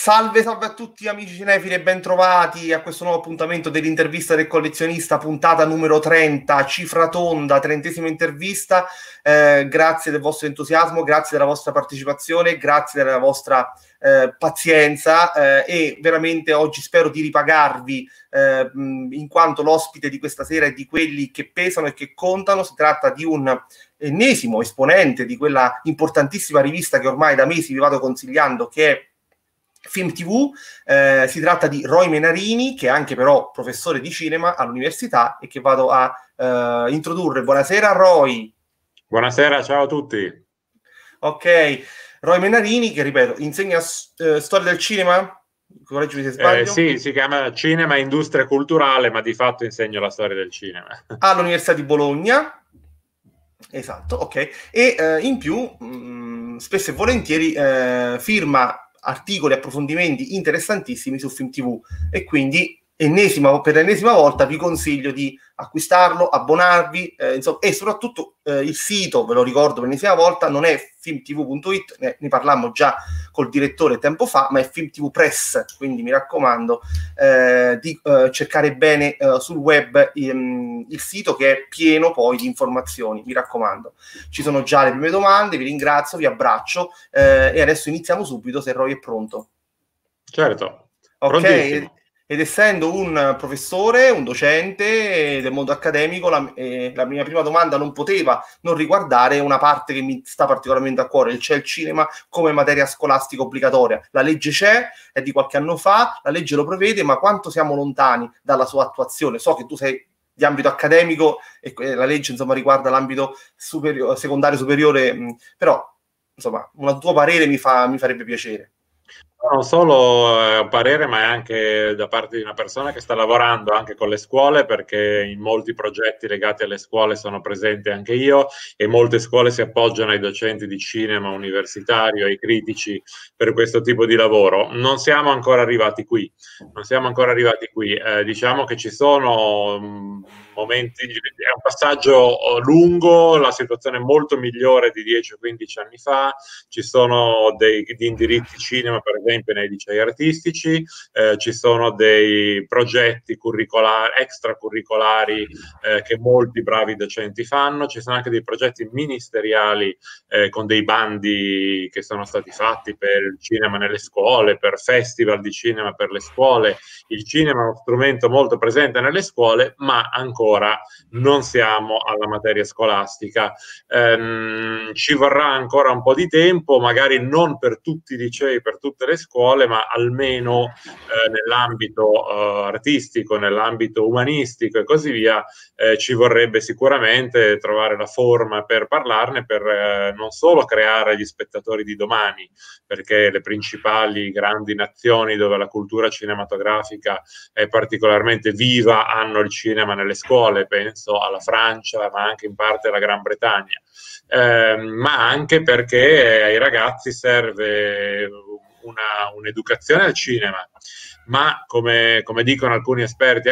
Salve, salve a tutti amici cinefili e ben trovati a questo nuovo appuntamento dell'intervista del collezionista, puntata numero 30, cifra tonda, 30ª intervista. Grazie del vostro entusiasmo, grazie della vostra partecipazione, grazie della vostra pazienza e veramente oggi spero di ripagarvi in quanto l'ospite di questa sera è di quelli che pesano e che contano. Si tratta di un ennesimo esponente di quella importantissima rivista che ormai da mesi vi vado consigliando, che è Film TV. Si tratta di Roy Menarini, che è anche però professore di cinema all'università e che vado a introdurre. Buonasera Roy. Buonasera, ciao a tutti. Ok, Roy Menarini, che ripeto, insegna storia del cinema? Correggimi se sbaglio. Sì, si chiama Cinema e Industria Culturale, ma di fatto insegno la storia del cinema. All'Università di Bologna. Esatto, ok. E in più, spesso e volentieri firma articoli e approfondimenti interessantissimi su Film TV, e quindi per l'ennesima volta vi consiglio di acquistarlo, abbonarvi, insomma, e soprattutto il sito, ve lo ricordo per l'ennesima volta, non è filmtv.it, ne parlammo già col direttore tempo fa, ma è Film TV Press, quindi mi raccomando di cercare bene sul web il sito, che è pieno poi di informazioni, mi raccomando. Ci sono già le prime domande, vi ringrazio, vi abbraccio e adesso iniziamo subito, se Roy è pronto. Certo, ok. prontissimo. Ed essendo un professore, un docente del mondo accademico, la mia prima domanda non poteva non riguardare una parte che mi sta particolarmente a cuore, c'è il cinema come materia scolastica obbligatoria. La legge c'è, è di qualche anno fa, la legge lo prevede, ma quanto siamo lontani dalla sua attuazione? So che tu sei di ambito accademico e la legge insomma riguarda l'ambito secondario superiore, però insomma un tuo parere mi farebbe piacere. Non solo parere, ma è anche da parte di una persona che sta lavorando anche con le scuole, perché in molti progetti legati alle scuole sono presente anche io, e molte scuole si appoggiano ai docenti di cinema universitario, ai critici per questo tipo di lavoro. Non siamo ancora arrivati qui, diciamo che ci sono momenti, è un passaggio lungo, la situazione è molto migliore di 10 o 15 anni fa, ci sono degli indirizzi cinema per esempio nei licei artistici, ci sono dei progetti extracurricolari che molti bravi docenti fanno, ci sono anche dei progetti ministeriali con dei bandi che sono stati fatti per il cinema nelle scuole, per festival di cinema per le scuole. Il cinema è uno strumento molto presente nelle scuole, ma ancora non siamo alla materia scolastica. Ci vorrà ancora un po' di tempo, magari non per tutti i licei, per tutte le scuole, ma almeno nell'ambito artistico, nell'ambito umanistico e così via, ci vorrebbe sicuramente trovare la forma per parlarne, per non solo creare gli spettatori di domani, perché le principali grandi nazioni dove la cultura cinematografica è particolarmente viva hanno il cinema nelle scuole, penso alla Francia, ma anche in parte alla Gran Bretagna. Ma anche perché ai ragazzi serve un'educazione al cinema, ma come dicono alcuni esperti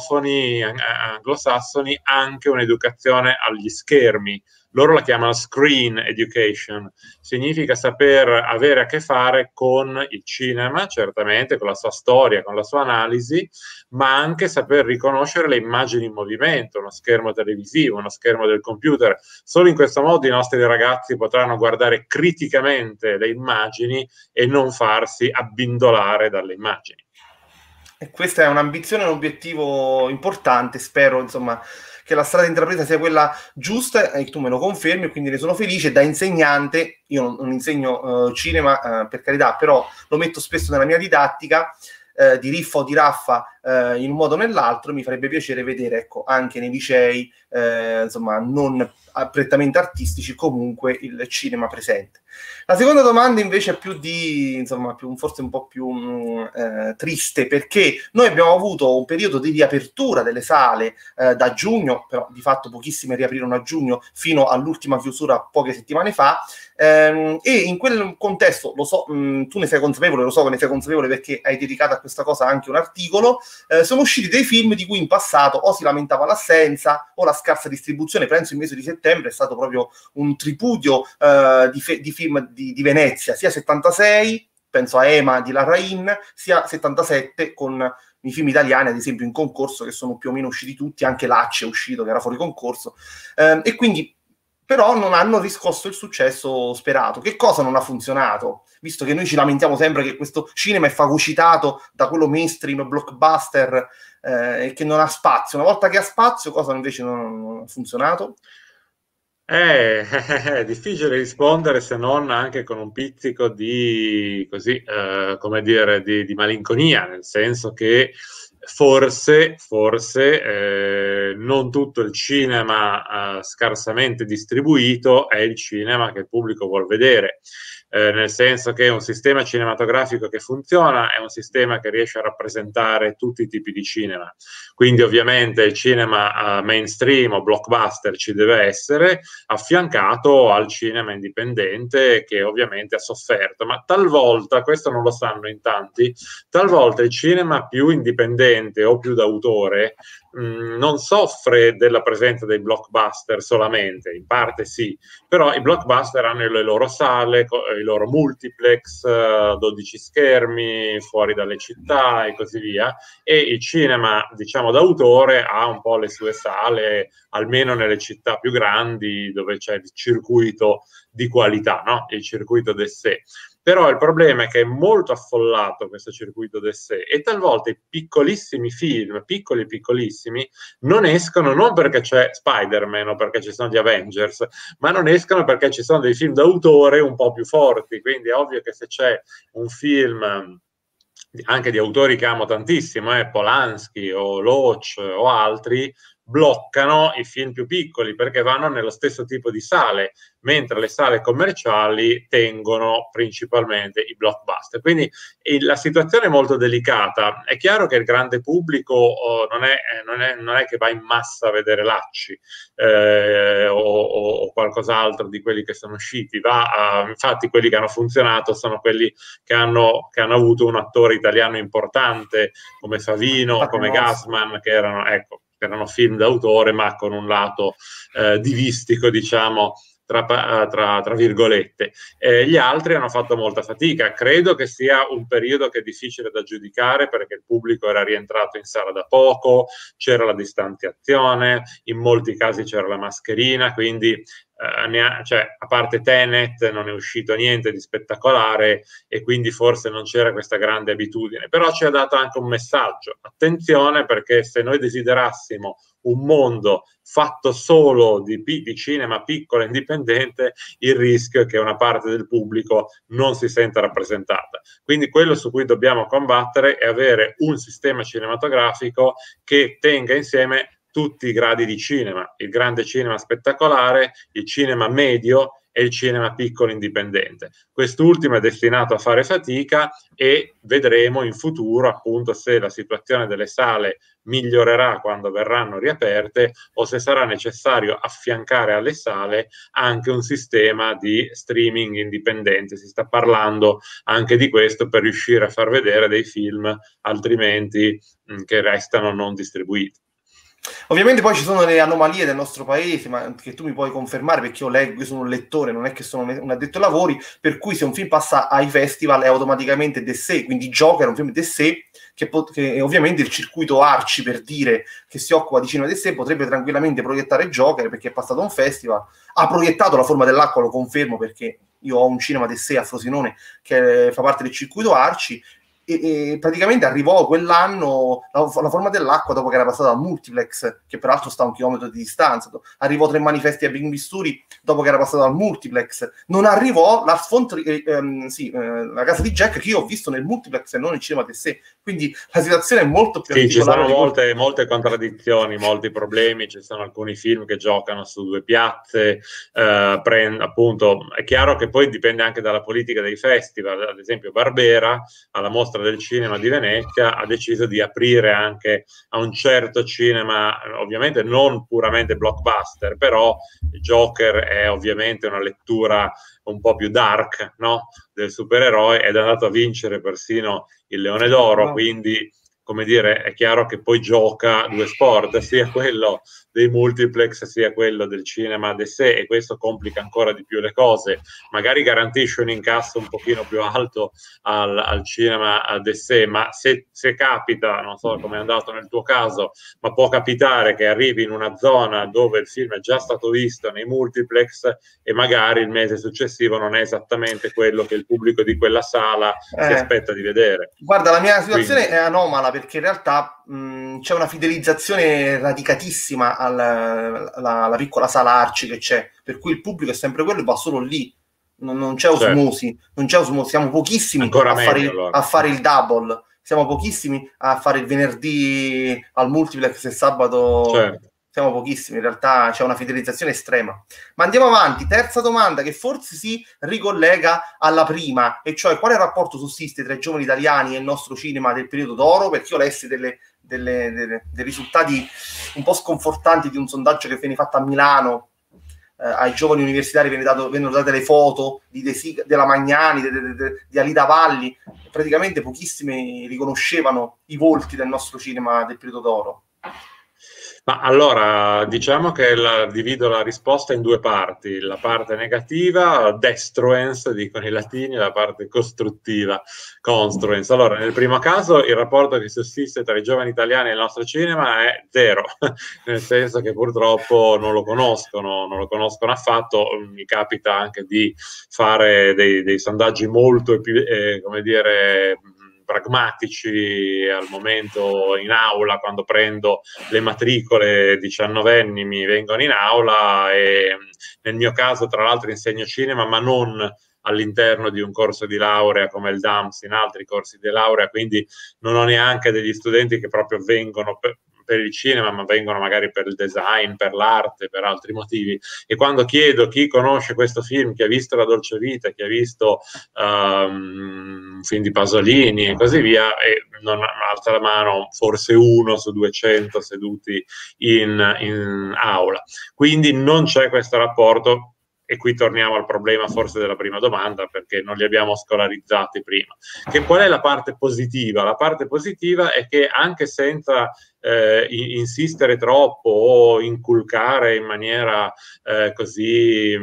anglosassoni, anche un'educazione agli schermi. Loro la chiamano screen education, significa saper avere a che fare con il cinema, certamente, con la sua storia, con la sua analisi, ma anche saper riconoscere le immagini in movimento, uno schermo televisivo, uno schermo del computer. Solo in questo modo i nostri ragazzi potranno guardare criticamente le immagini e non farsi abbindolare dalle immagini. E questa è un'ambizione, un obiettivo importante, spero insomma che la strada intrapresa sia quella giusta, e tu me lo confermi, quindi ne sono felice. Da insegnante, io non insegno cinema per carità, però lo metto spesso nella mia didattica, di riffa o di raffa, in un modo o nell'altro. Mi farebbe piacere vedere, ecco, anche nei licei, insomma, non prettamente artistici, comunque il cinema presente. La seconda domanda invece è forse un po' più triste, perché noi abbiamo avuto un periodo di riapertura delle sale da giugno, però di fatto pochissime riaprirono a giugno, fino all'ultima chiusura poche settimane fa, e in quel contesto, lo so, tu ne sei consapevole, lo so che ne sei consapevole perché hai dedicato a questa cosa anche un articolo, sono usciti dei film di cui in passato o si lamentava l'assenza o la scarsa distribuzione. Penso il mese di settembre è stato proprio un tripudio di film di Venezia, sia 76, penso a Ema di Larraín, sia 77 con i film italiani, ad esempio in concorso, che sono più o meno usciti tutti, anche Lacci è uscito, che era fuori concorso, e quindi però non hanno riscosso il successo sperato. Che cosa non ha funzionato? Visto che noi ci lamentiamo sempre che questo cinema è fagocitato da quello mainstream, blockbuster, e che non ha spazio. Una volta che ha spazio, cosa invece non ha funzionato? È difficile rispondere se non anche con un pizzico di, così, come dire, di malinconia, nel senso che forse non tutto il cinema scarsamente distribuito è il cinema che il pubblico vuol vedere. Nel senso che un sistema cinematografico che funziona è un sistema che riesce a rappresentare tutti i tipi di cinema. Quindi ovviamente il cinema mainstream o blockbuster ci deve essere, affiancato al cinema indipendente che ovviamente ha sofferto, ma talvolta, questo non lo sanno in tanti, talvolta il cinema più indipendente o più d'autore non soffre della presenza dei blockbuster solamente, in parte sì, però i blockbuster hanno le loro sale, i loro multiplex, 12 schermi fuori dalle città e così via, e il cinema, diciamo, d'autore ha un po' le sue sale, almeno nelle città più grandi, dove c'è il circuito di qualità, no? Il circuito d'essè. Però il problema è che è molto affollato questo circuito d'essè e talvolta i piccolissimi film, piccoli piccolissimi, non escono non perché c'è Spider-Man o perché ci sono gli Avengers, ma non escono perché ci sono dei film d'autore un po' più forti. Quindi è ovvio che se c'è un film anche di autori che amo tantissimo, Polanski o Loach o altri, bloccano i film più piccoli perché vanno nello stesso tipo di sale, mentre le sale commerciali tengono principalmente i blockbuster. Quindi la situazione è molto delicata. È chiaro che il grande pubblico non è che va in massa a vedere Lacci o qualcos'altro di quelli che sono usciti. Infatti quelli che hanno funzionato sono quelli che hanno avuto un attore italiano importante come Savino, come Gassman, che erano film d'autore ma con un lato divistico, diciamo, tra virgolette. Gli altri hanno fatto molta fatica. Credo che sia un periodo che è difficile da giudicare perché il pubblico era rientrato in sala da poco, c'era la distanziazione, in molti casi c'era la mascherina, quindi a parte Tenet non è uscito niente di spettacolare e quindi forse non c'era questa grande abitudine, però ci ha dato anche un messaggio: attenzione, perché se noi desiderassimo un mondo fatto solo di cinema piccolo e indipendente, il rischio è che una parte del pubblico non si senta rappresentata. Quindi quello su cui dobbiamo combattere è avere un sistema cinematografico che tenga insieme tutti i gradi di cinema: il grande cinema spettacolare, il cinema medio e il cinema piccolo indipendente. Quest'ultimo è destinato a fare fatica e vedremo in futuro appunto se la situazione delle sale migliorerà quando verranno riaperte o se sarà necessario affiancare alle sale anche un sistema di streaming indipendente. Si sta parlando anche di questo per riuscire a far vedere dei film altrimenti che restano non distribuiti. Ovviamente poi ci sono le anomalie del nostro paese, ma che tu mi puoi confermare perché io leggo, io sono un lettore, non è che sono un addetto ai lavori, per cui se un film passa ai festival è automaticamente d'essè, quindi Joker è un film d'essè, che ovviamente il circuito Arci, per dire, che si occupa di cinema d'essè, potrebbe tranquillamente proiettare Joker perché è passato a un festival, ha proiettato La forma dell'acqua, lo confermo perché io ho un cinema d'essè a Frosinone che fa parte del circuito Arci, e praticamente arrivò quell'anno la forma dell'acqua dopo che era passata al multiplex, che peraltro sta a 1 chilometro di distanza, arrivò Tre manifesti a Bing Bisturi dopo che era passato al multiplex, non arrivò la casa di Jack, che io ho visto nel multiplex e non nel cinema d'essè, quindi la situazione è molto più articolata. Ci sono molte contraddizioni, molti problemi, ci sono alcuni film che giocano su due piazze, appunto, è chiaro che poi dipende anche dalla politica dei festival. Ad esempio Barbera, alla mostra del cinema di Venezia, ha deciso di aprire anche a un certo cinema, ovviamente non puramente blockbuster, però Joker è ovviamente una lettura un po' più dark, no? Del supereroe, ed è andato a vincere persino il Leone d'Oro, quindi come dire, è chiaro che poi gioca due sport, sia quello dei multiplex sia quello del cinema de sé, e questo complica ancora di più le cose. Magari garantisce un incasso un pochino più alto al cinema de sé, ma se capita, non so come è andato nel tuo caso, ma può capitare che arrivi in una zona dove il film è già stato visto nei multiplex e magari il mese successivo non è esattamente quello che il pubblico di quella sala si aspetta di vedere. Guarda, la mia situazione è anomala, perché in realtà c'è una fidelizzazione radicatissima alla piccola sala Arci che c'è, per cui il pubblico è sempre quello e va solo lì. Non c'è osmosi, non c'è osmosi, siamo pochissimi a fare il double, siamo pochissimi a fare il venerdì al multiplex e sabato. Certo. Siamo pochissimi, in realtà c'è una fidelizzazione estrema. Ma andiamo avanti, terza domanda che forse si ricollega alla prima, e cioè quale rapporto sussiste tra i giovani italiani e il nostro cinema del periodo d'oro? Perché io lessi dei risultati un po' sconfortanti di un sondaggio che venne fatto a Milano. Ai giovani universitari vennero date le foto della Magnani, di Alida Valli, praticamente pochissimi riconoscevano i volti del nostro cinema del periodo d'oro. Ma allora, diciamo che divido la risposta in due parti: la parte negativa, destruens, dicono i latini, la parte costruttiva, construens. Allora, nel primo caso il rapporto che sussiste tra i giovani italiani e il nostro cinema è zero, nel senso che purtroppo non lo conoscono affatto. Mi capita anche di fare dei sondaggi molto più, come dire, pragmatici al momento in aula, quando prendo le matricole 19enni mi vengono in aula, e nel mio caso tra l'altro insegno cinema, ma non all'interno di un corso di laurea come il DAMS, in altri corsi di laurea, quindi non ho neanche degli studenti che proprio vengono per il cinema, ma vengono magari per il design, per l'arte, per altri motivi. E quando chiedo chi conosce questo film, chi ha visto La Dolce Vita, chi ha visto un film di Pasolini e così via, e non alza la mano forse 1 su 200 seduti in aula. Quindi non c'è questo rapporto. E qui torniamo al problema forse della prima domanda, perché non li abbiamo scolarizzati prima. Qual è la parte positiva? La parte positiva è che, anche senza insistere troppo o inculcare in maniera così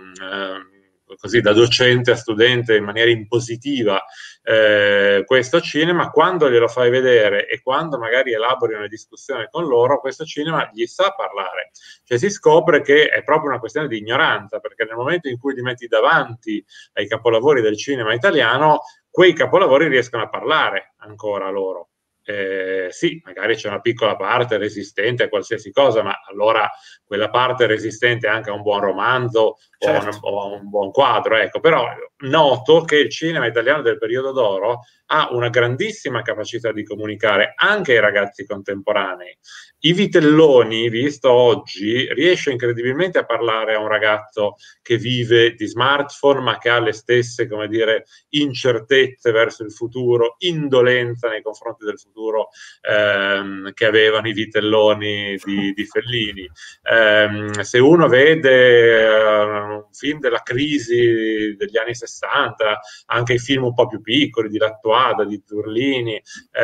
da docente a studente in maniera impositiva questo cinema, quando glielo fai vedere e quando magari elabori una discussione con loro, questo cinema gli sa parlare. Cioè si scopre che è proprio una questione di ignoranza, perché nel momento in cui li metti davanti ai capolavori del cinema italiano, quei capolavori riescono a parlare ancora loro. Sì, magari c'è una piccola parte resistente a qualsiasi cosa, ma allora quella parte resistente anche a un buon romanzo, certo, o a un buon quadro, ecco. Però noto che il cinema italiano del periodo d'oro ha una grandissima capacità di comunicare anche ai ragazzi contemporanei. I Vitelloni, visto oggi, riesce incredibilmente a parlare a un ragazzo che vive di smartphone, ma che ha le stesse, come dire, incertezze verso il futuro, indolenza nei confronti del futuro che avevano i Vitelloni di Fellini. Se uno vede un film della crisi degli anni 60, anche i film un po' più piccoli di Lattuada, di Zurlini,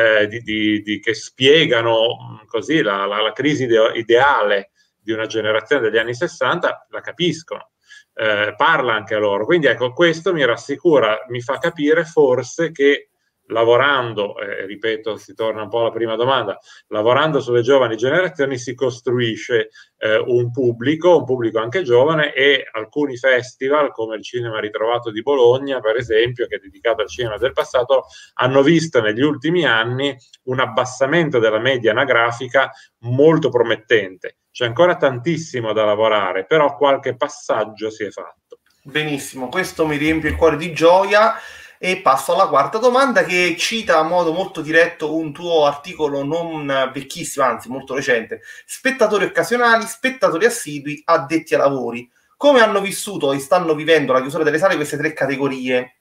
che spiegano così la crisi ideale di una generazione degli anni 60, la capiscono. Parla anche a loro. Quindi ecco, questo mi rassicura, mi fa capire forse che lavorando, ripeto, si torna un po' alla prima domanda, lavorando sulle giovani generazioni si costruisce un pubblico anche giovane, e alcuni festival come il Cinema Ritrovato di Bologna, per esempio, che è dedicato al cinema del passato, hanno visto negli ultimi anni un abbassamento della media anagrafica molto promettente. C'è ancora tantissimo da lavorare, però qualche passaggio si è fatto. Benissimo, questo mi riempie il cuore di gioia. E passo alla quarta domanda, che cita a modo molto diretto un tuo articolo non vecchissimo, anzi molto recente: spettatori occasionali, spettatori assidui, addetti ai lavori. Come hanno vissuto e stanno vivendo la chiusura delle sale queste tre categorie?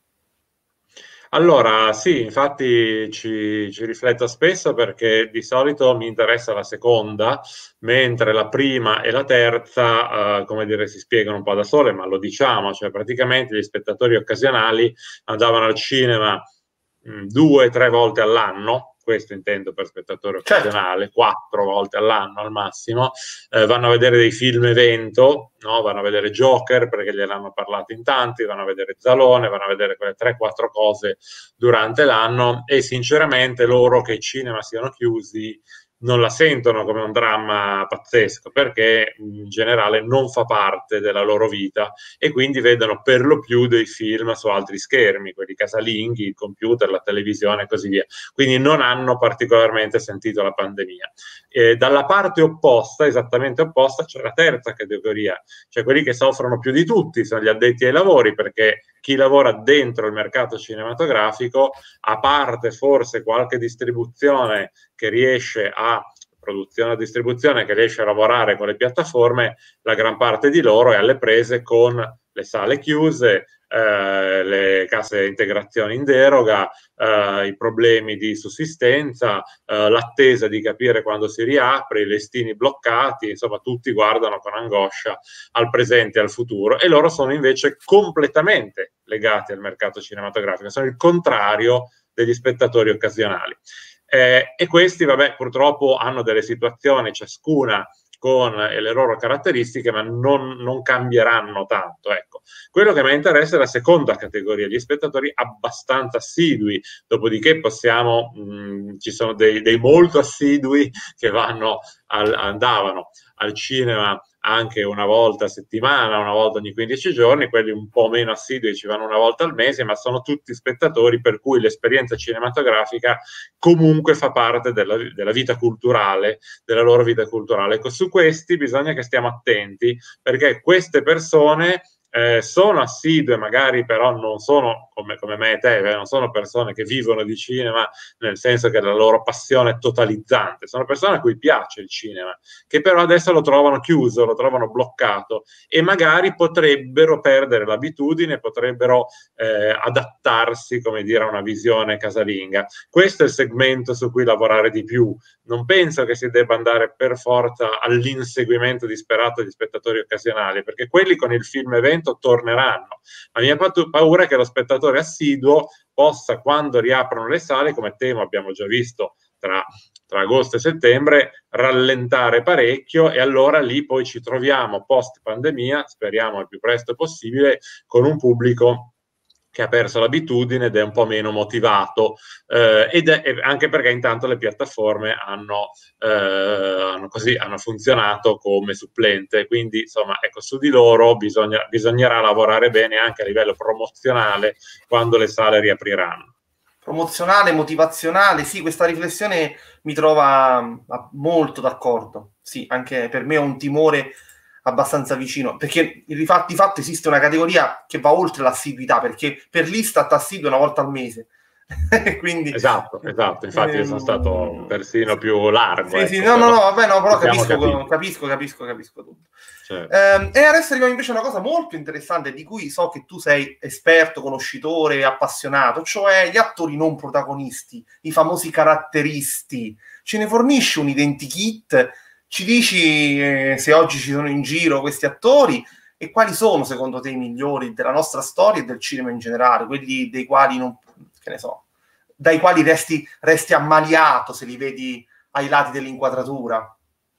Allora, sì, infatti ci rifletto spesso, perché di solito mi interessa la seconda, mentre la prima e la terza, come dire, si spiegano un po' da sole, ma lo diciamo, cioè praticamente gli spettatori occasionali andavano al cinema 2 o 3 volte all'anno, questo intendo per spettatore Certo. occasionale, 4 volte all'anno al massimo, vanno a vedere dei film evento, no? Vanno a vedere Joker perché gliel'hanno parlato in tanti, vanno a vedere Zalone, vanno a vedere quelle 3-4 cose durante l'anno, e sinceramente loro che i cinema siano chiusi non la sentono come un dramma pazzesco, perché in generale non fa parte della loro vita, e quindi vedono per lo più dei film su altri schermi, quelli casalinghi, il computer, la televisione e così via. Quindi non hanno particolarmente sentito la pandemia. Dalla parte opposta, esattamente opposta, c'è la terza categoria, cioè quelli che soffrono più di tutti, sono gli addetti ai lavori, perché chi lavora dentro il mercato cinematografico, a parte forse qualche distribuzione che riesce a produzione e distribuzione che riesce a lavorare con le piattaforme, la gran parte di loro è alle prese con le sale chiuse, le casse integrazioni in deroga, i problemi di sussistenza, l'attesa di capire quando si riapre, i listini bloccati, insomma tutti guardano con angoscia al presente e al futuro, e loro sono invece completamente legati al mercato cinematografico, sono il contrario degli spettatori occasionali. E questi, vabbè, purtroppo hanno delle situazioni, ciascuna con le loro caratteristiche, ma non cambieranno tanto. Ecco. Quello che mi interessa è la seconda categoria, gli spettatori abbastanza assidui, dopodiché ci sono dei molto assidui che andavano al cinema anche una volta a settimana, una volta ogni 15 giorni, quelli un po' meno assidui ci vanno una volta al mese, ma sono tutti spettatori per cui l'esperienza cinematografica comunque fa parte della vita culturale, della loro vita culturale. Su questi bisogna che stiamo attenti, perché queste persone sono assidue, magari però non sono come me e te, non sono persone che vivono di cinema nel senso che la loro passione è totalizzante, sono persone a cui piace il cinema, che però adesso lo trovano chiuso, lo trovano bloccato, e magari potrebbero perdere l'abitudine, potrebbero adattarsi, come dire, a una visione casalinga. Questo è il segmento su cui lavorare di più. Non penso che si debba andare per forza all'inseguimento disperato di spettatori occasionali, perché quelli con il film evento torneranno. La mia paura è che lo spettatore assiduo possa, quando riaprono le sale, come temo abbiamo già visto tra agosto e settembre, rallentare parecchio, e allora lì poi ci troviamo post pandemia, speriamo il più presto possibile, con un pubblico che ha perso l'abitudine ed è un po' meno motivato, anche perché intanto le piattaforme hanno funzionato come supplente, quindi insomma ecco, su di loro bisognerà lavorare bene anche a livello promozionale quando le sale riapriranno. Promozionale, motivazionale, sì, questa riflessione mi trova molto d'accordo. Sì, anche per me è un timore abbastanza vicino, perché di fatto esiste una categoria che va oltre l'assiduità, perché per l'Istat assiduo una volta al mese. Quindi, esatto, infatti io sono stato persino più largo. Sì, ecco, no, vabbè, no, però capisco tutto. Certo. E adesso arriva invece una cosa molto interessante di cui so che tu sei esperto, conoscitore, appassionato, cioè gli attori non protagonisti, i famosi caratteristi. Ce ne fornisci un identikit? Ci dici se oggi ci sono in giro questi attori e quali sono secondo te i migliori della nostra storia e del cinema in generale, quelli dei quali non, che ne so, dai quali resti ammaliato se li vedi ai lati dell'inquadratura?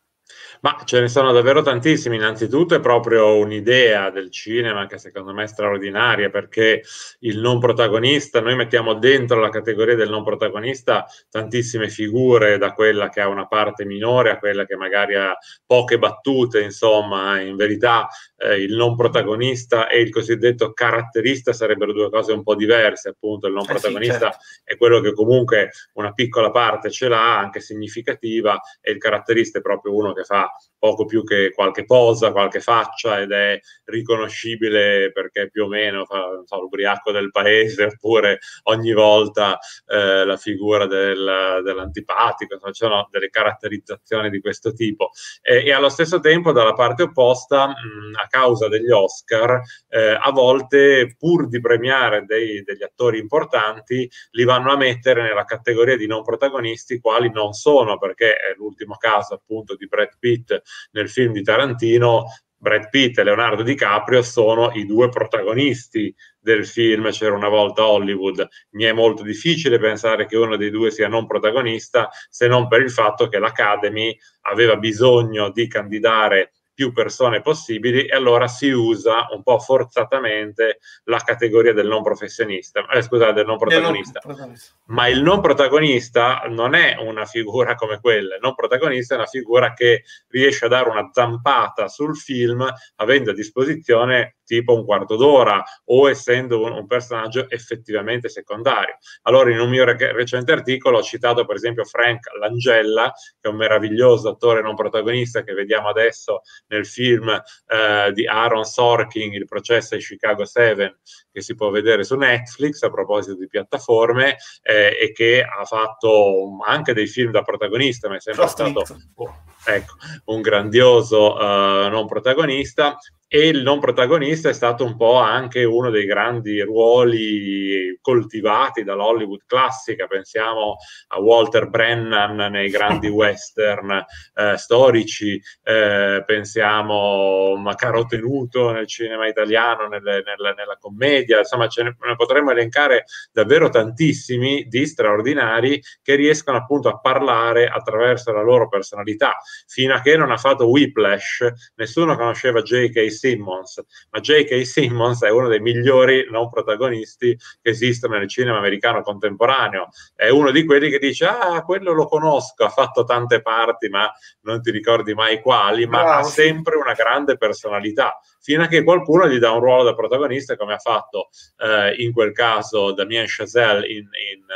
Ma ce ne sono davvero tantissimi. Innanzitutto è proprio un'idea del cinema che secondo me è straordinaria, perché il non protagonista, noi mettiamo dentro la categoria del non protagonista tantissime figure, da quella che ha una parte minore a quella che magari ha poche battute, insomma, in verità il non protagonista e il cosiddetto caratterista sarebbero due cose un po' diverse. Appunto il non protagonista sì, certo. è quello che comunque una piccola parte ce l'ha, anche significativa, e il caratterista è proprio uno che fa poco più che qualche posa, qualche faccia, ed è riconoscibile perché più o meno fa, non so, l'ubriaco del paese, oppure ogni volta la figura dell'antipatico, insomma, ci sono delle caratterizzazioni di questo tipo. E allo stesso tempo, dalla parte opposta, a causa degli Oscar, a volte, pur di premiare degli attori importanti, li vanno a mettere nella categoria di non protagonisti, quali non sono, perché è l'ultimo caso appunto di Brad Pitt nel film di Tarantino. Brad Pitt e Leonardo DiCaprio sono i due protagonisti del film C'era una volta Hollywood. Mi è molto difficile pensare che uno dei due sia non protagonista, se non per il fatto che l'Academy aveva bisogno di candidare più persone possibili e allora si usa un po' forzatamente la categoria del non professionista, scusate, del non protagonista. Ma il non protagonista non è una figura come quella, il non protagonista è una figura che riesce a dare una zampata sul film avendo a disposizione tipo un quarto d'ora o essendo un personaggio effettivamente secondario. Allora in un mio recente articolo ho citato per esempio Frank Langella, che è un meraviglioso attore non protagonista che vediamo adesso nel film di Aaron Sorkin, Il processo ai Chicago 7, che si può vedere su Netflix a proposito di piattaforme, e che ha fatto anche dei film da protagonista, ma è sempre stato un grandioso non protagonista. E il non protagonista è stato un po' anche uno dei grandi ruoli coltivati dall'Hollywood classica. Pensiamo a Walter Brennan nei grandi western storici, pensiamo a Caro Tenuto nel cinema italiano, nella commedia, insomma ne potremmo elencare davvero tantissimi di straordinari che riescono appunto a parlare attraverso la loro personalità. Fino a che non ha fatto Whiplash, nessuno conosceva J.K. Simmons, ma J.K. Simmons è uno dei migliori non protagonisti che esistono nel cinema americano contemporaneo. È uno di quelli che dice: ah, quello lo conosco, ha fatto tante parti, ma non ti ricordi mai quali, ma ha sempre una grande personalità, fino a che qualcuno gli dà un ruolo da protagonista, come ha fatto in quel caso Damien Chazelle in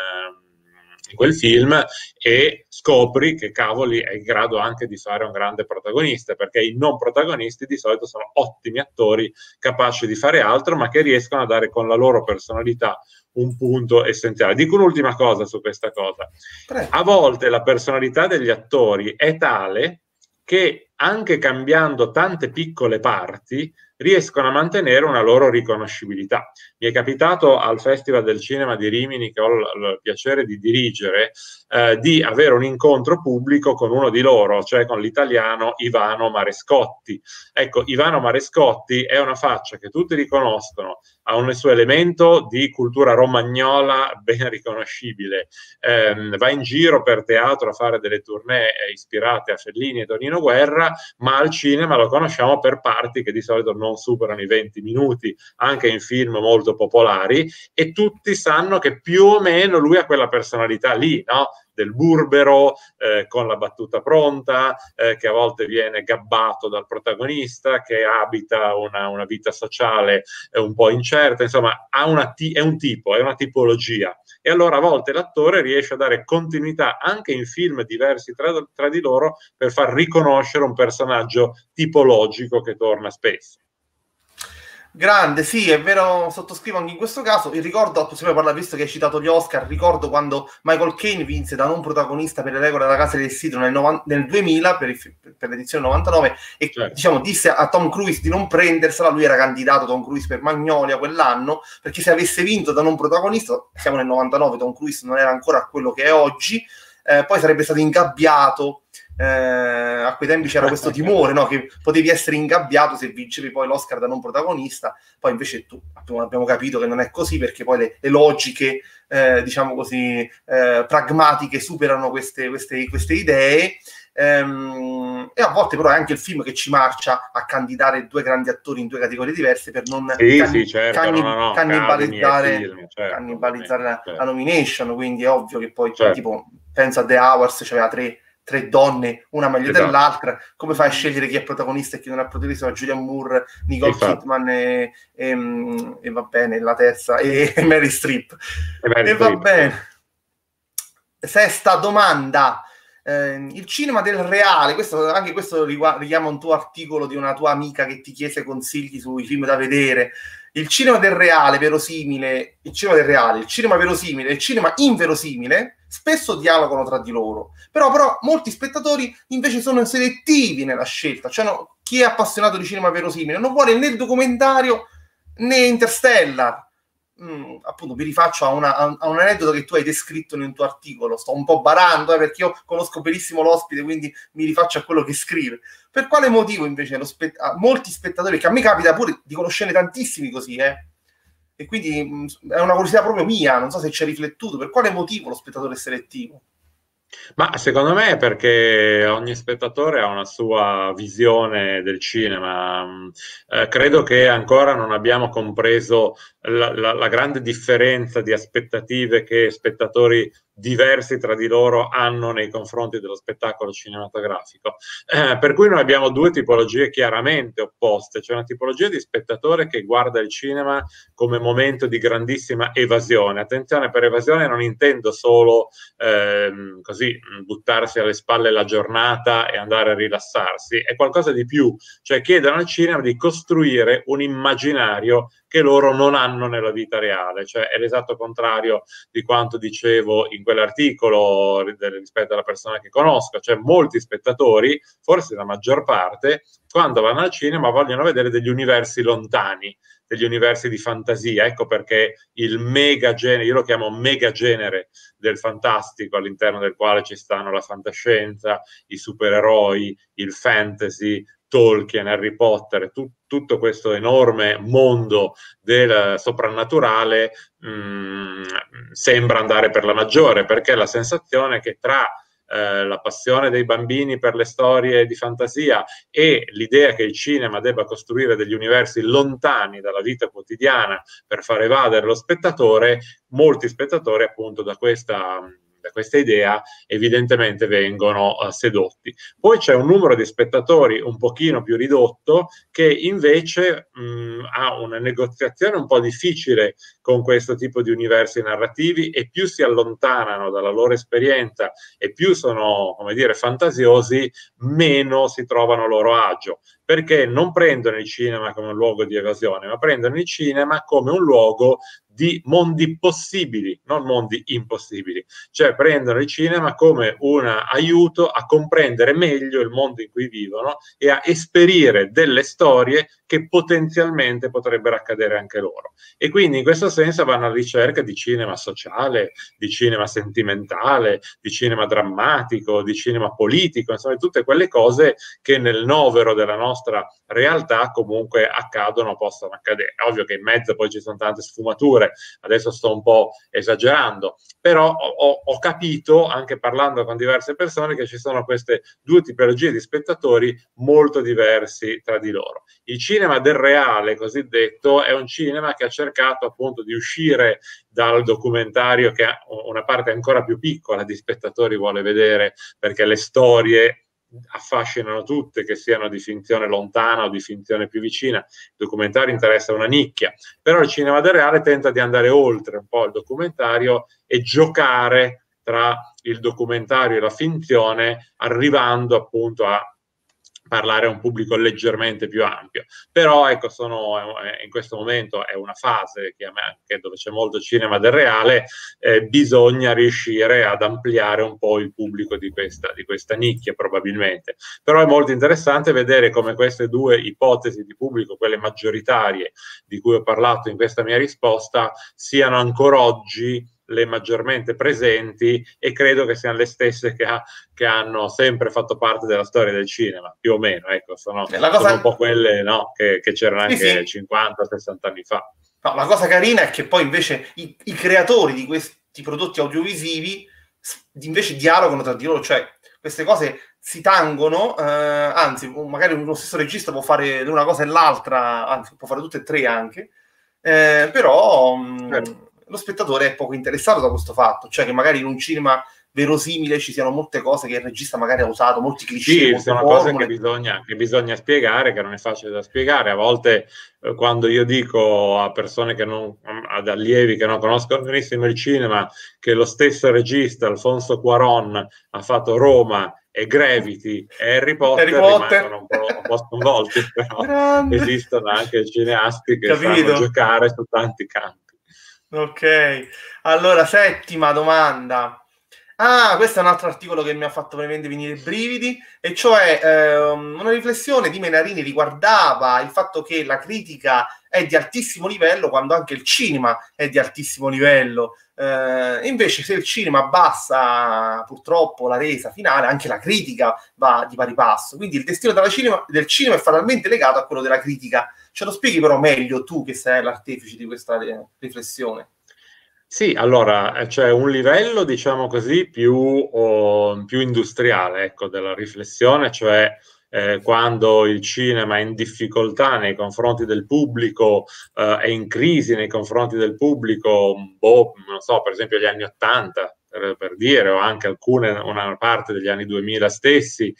quel film, e scopri che cavoli è in grado anche di fare un grande protagonista, perché i non protagonisti di solito sono ottimi attori capaci di fare altro, ma che riescono a dare con la loro personalità un punto essenziale. Dico un'ultima cosa su questa cosa. A volte la personalità degli attori è tale che anche cambiando tante piccole parti riescono a mantenere una loro riconoscibilità. Mi è capitato al Festival del Cinema di Rimini, che ho il piacere di dirigere, di avere un incontro pubblico con uno di loro, cioè con l'italiano Ivano Marescotti. Ecco, Ivano Marescotti è una faccia che tutti riconoscono, ha un suo elemento di cultura romagnola ben riconoscibile, va in giro per teatro a fare delle tournée ispirate a Fellini e Tonino Guerra, ma al cinema lo conosciamo per parti che di solito non superano i 20 minuti, anche in film molto popolari, e tutti sanno che più o meno lui ha quella personalità lì, no? Del burbero, con la battuta pronta, che a volte viene gabbato dal protagonista, che abita una vita sociale un po' incerta, insomma è un tipo, è una tipologia. E allora a volte l'attore riesce a dare continuità anche in film diversi tra di loro per far riconoscere un personaggio tipologico che torna spesso. Grande, sì, è vero, sottoscrivo anche in questo caso. Il ricordo, possiamo parlare, visto che hai citato gli Oscar, ricordo quando Michael Caine vinse da non protagonista per Le regole della casa del sito nel 2000 per l'edizione 99 e certo, diciamo disse a Tom Cruise di non prendersela. Lui era candidato, Tom Cruise, per Magnolia quell'anno, perché se avesse vinto da non protagonista, siamo nel 99, Tom Cruise non era ancora quello che è oggi, poi sarebbe stato ingabbiato. A quei tempi c'era questo timore, no? Che potevi essere ingabbiato se vincevi poi l'Oscar da non protagonista. Poi invece abbiamo capito che non è così, perché poi le logiche diciamo così pragmatiche superano queste idee, e a volte però è anche il film che ci marcia a candidare due grandi attori in due categorie diverse per non cannibalizzare la nomination. Quindi è ovvio che poi tipo penso a The Hours, c'aveva tre donne, una meglio dell'altra. Come fai a scegliere chi è protagonista e chi non è protagonista? Julianne Moore, Nicole Kidman e va bene, la terza, e Meryl Streep. E va bene. Sesta domanda. Il cinema del reale, anche questo richiama un tuo articolo di una tua amica che ti chiese consigli sui film da vedere. Il cinema del reale verosimile, il cinema verosimile e il cinema inverosimile spesso dialogano tra di loro, però molti spettatori invece sono selettivi nella scelta. Cioè chi è appassionato di cinema verosimile non vuole né il documentario né Interstellar, appunto mi rifaccio a un aneddoto che tu hai descritto nel tuo articolo. Sto un po' barando, perché io conosco benissimo l'ospite, quindi mi rifaccio a quello che scrive. Per quale motivo invece molti spettatori, che a me capita pure di conoscerne tantissimi così, e quindi è una curiosità proprio mia, non so se ci hai riflettuto, per quale motivo lo spettatore è selettivo? Ma secondo me è perché ogni spettatore ha una sua visione del cinema. Credo che ancora non abbiamo compreso la grande differenza di aspettative che spettatori diversi tra di loro hanno nei confronti dello spettacolo cinematografico. Per cui noi abbiamo due tipologie chiaramente opposte. C'è una tipologia di spettatore che guarda il cinema come momento di grandissima evasione. Attenzione, per evasione non intendo solo così buttarsi alle spalle la giornata e andare a rilassarsi, è qualcosa di più, cioè chiedono al cinema di costruire un immaginario che loro non hanno nella vita reale, cioè è l'esatto contrario di quanto dicevo in quell'articolo rispetto alla persona che conosco, cioè molti spettatori, forse la maggior parte, quando vanno al cinema vogliono vedere degli universi lontani, degli universi di fantasia. Ecco perché il mega genere, io lo chiamo mega genere del fantastico, all'interno del quale ci stanno la fantascienza, i supereroi, il fantasy, Tolkien, Harry Potter, tutto questo enorme mondo del soprannaturale sembra andare per la maggiore, perché la sensazione che tra la passione dei bambini per le storie di fantasia e l'idea che il cinema debba costruire degli universi lontani dalla vita quotidiana per far evadere lo spettatore, molti spettatori appunto da questa idea evidentemente vengono sedotti. Poi c'è un numero di spettatori un pochino più ridotto che invece ha una negoziazione un po' difficile con questo tipo di universi narrativi, e più si allontanano dalla loro esperienza e più sono, come dire, fantasiosi, meno si trovano a loro agio, perché non prendono il cinema come un luogo di evasione, ma prendono il cinema come un luogo di mondi possibili, non mondi impossibili, cioè prendono il cinema come un aiuto a comprendere meglio il mondo in cui vivono e a esperire delle storie che potenzialmente potrebbero accadere anche loro. E quindi in questo senso vanno alla ricerca di cinema sociale, di cinema sentimentale, di cinema drammatico, di cinema politico, insomma tutte quelle cose che nel novero della nostra realtà comunque accadono, possono accadere. È ovvio che in mezzo poi ci sono tante sfumature, adesso sto un po' esagerando, però ho capito, anche parlando con diverse persone, che ci sono queste due tipologie di spettatori molto diversi tra di loro. Il cinema del reale, cosiddetto, è un cinema che ha cercato appunto di uscire dal documentario, che ha una parte ancora più piccola di spettatori vuole vedere, perché le storie affascinano tutte, che siano di finzione lontana o di finzione più vicina. Il documentario interessa una nicchia, però il cinema del reale tenta di andare oltre un po' il documentario e giocare tra il documentario e la finzione, arrivando appunto a parlare a un pubblico leggermente più ampio. Però ecco, in questo momento è una fase che dove c'è molto cinema del reale, bisogna riuscire ad ampliare un po' il pubblico di questa nicchia probabilmente. Però è molto interessante vedere come queste due ipotesi di pubblico, quelle maggioritarie di cui ho parlato in questa mia risposta, siano ancora oggi le maggiormente presenti, e credo che siano le stesse che hanno sempre fatto parte della storia del cinema, più o meno, ecco, sono un po' quelle, no, che c'erano anche 50-60 anni fa. No, la cosa carina è che poi invece i creatori di questi prodotti audiovisivi invece dialogano tra di loro, cioè queste cose si tangono, anzi magari uno stesso regista può fare una cosa e l'altra, anzi può fare tutte e tre anche, però lo spettatore è poco interessato da questo fatto, cioè che magari in un cinema verosimile ci siano molte cose che il regista magari ha usato, molti cliché, sì, sono cose che bisogna spiegare, che non è facile da spiegare. A volte quando io dico a persone ad allievi che non conoscono benissimo il cinema, che lo stesso regista Alfonso Cuarón ha fatto Roma e Gravity e Harry Potter. Rimangono un po' sconvolti, però esistono anche cineasti che sanno giocare su tanti campi. Ok, allora settima domanda. Ah, questo è un altro articolo che mi ha fatto veramente venire i brividi, e cioè una riflessione di Menarini riguardava il fatto che la critica è di altissimo livello quando anche il cinema è di altissimo livello. Invece se il cinema abbassa purtroppo la resa finale, anche la critica va di pari passo. Quindi il destino del cinema è fatalmente legato a quello della critica. Ce lo spieghi però meglio tu, che sei l'artefice di questa riflessione? Sì, allora c'è un livello, diciamo così, più industriale, ecco, della riflessione, cioè quando il cinema è in difficoltà nei confronti del pubblico, è in crisi nei confronti del pubblico, boh, non so, per esempio gli anni '80, per dire, o anche una parte degli anni 2000 stessi,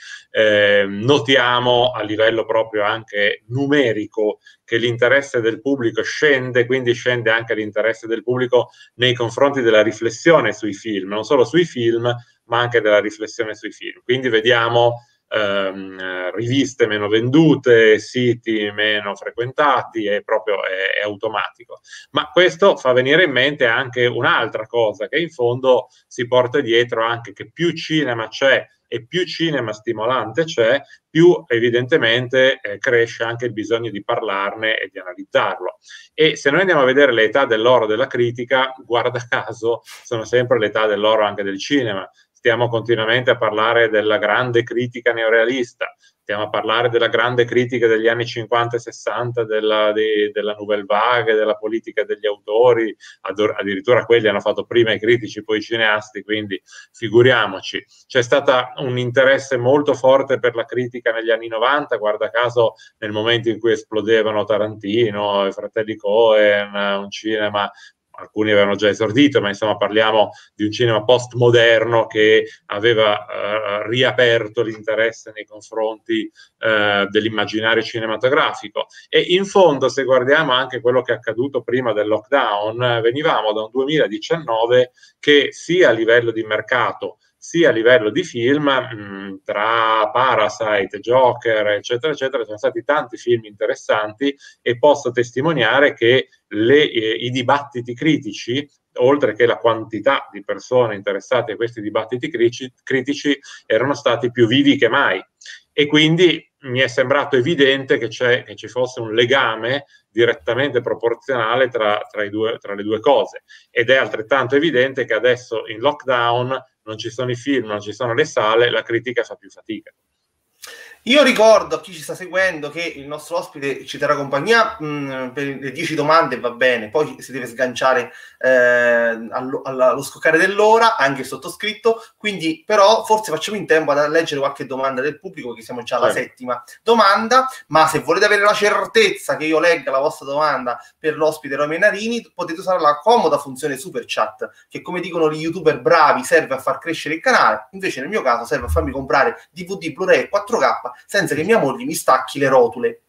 notiamo a livello proprio anche numerico che l'interesse del pubblico scende, quindi scende anche l'interesse del pubblico nei confronti della riflessione sui film, non solo sui film, ma anche della riflessione sui film. Quindi vediamo riviste meno vendute, siti meno frequentati, è automatico. Ma questo fa venire in mente anche un'altra cosa, che in fondo si porta dietro anche che più cinema c'è e più cinema stimolante c'è, più evidentemente cresce anche il bisogno di parlarne e di analizzarlo. E se noi andiamo a vedere le età dell'oro della critica, guarda caso, sono sempre l'età dell'oro anche del cinema. Stiamo continuamente a parlare della grande critica neorealista, stiamo a parlare della grande critica degli anni 50 e 60, della Nouvelle Vague, della politica degli autori, addirittura quelli hanno fatto prima i critici, poi i cineasti, quindi figuriamoci. C'è stato un interesse molto forte per la critica negli anni 90, guarda caso nel momento in cui esplodevano Tarantino, i fratelli Coen, un cinema, alcuni avevano già esordito, ma insomma parliamo di un cinema postmoderno che aveva riaperto l'interesse nei confronti dell'immaginario cinematografico. E in fondo, se guardiamo anche quello che è accaduto prima del lockdown, venivamo da un 2019 che sia a livello di mercato sia a livello di film, tra Parasite, Joker, eccetera, eccetera, sono stati tanti film interessanti e posso testimoniare che i dibattiti critici, oltre che la quantità di persone interessate a questi dibattiti critici, erano stati più vivi che mai. E quindi mi è sembrato evidente che ci fosse un legame direttamente proporzionale tra le due cose. Ed è altrettanto evidente che adesso in lockdown non ci sono i film, non ci sono le sale, la critica fa più fatica. Io ricordo a chi ci sta seguendo che il nostro ospite ci terrà compagnia per le 10 domande, va bene, poi si deve sganciare allo scoccare dell'ora, anche il sottoscritto, quindi però forse facciamo in tempo a leggere qualche domanda del pubblico, che siamo già alla settima domanda, ma se volete avere la certezza che io legga la vostra domanda per l'ospite Roy Menarini, potete usare la comoda funzione Super Chat, che come dicono gli youtuber bravi serve a far crescere il canale, invece nel mio caso serve a farmi comprare DVD, Blu-ray 4K senza che mia moglie mi stacchi le rotule.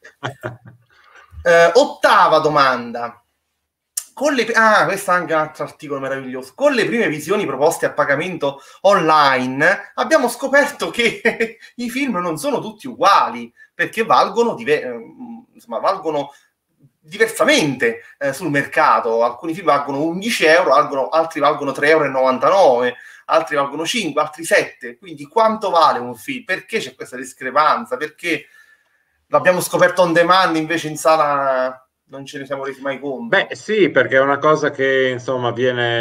Ottava domanda. Questo è anche un altro articolo meraviglioso. Con le prime visioni proposte a pagamento online abbiamo scoperto che i film non sono tutti uguali, perché valgono diversamente sul mercato. Alcuni film valgono 11 euro, altri valgono 3,99 euro, altri valgono 5, altri 7. Quindi quanto vale un film? Perché c'è questa discrepanza? Perché l'abbiamo scoperto on demand, invece in sala non ce ne siamo resi mai conto? Beh, sì, perché è una cosa che insomma